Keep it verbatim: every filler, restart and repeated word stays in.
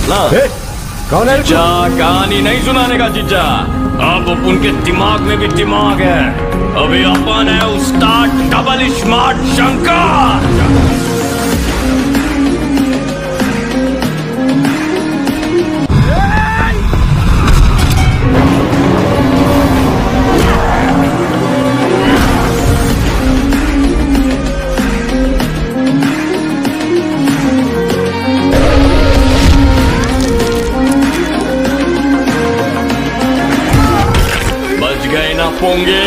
ना। कौन है? जीजा कहानी नहीं सुनाने का जीजा, अब उनके दिमाग में भी दिमाग है। अभी अपन है उस्ताद डबल स्मार्ट शंकर। बच गए ना पोंगे।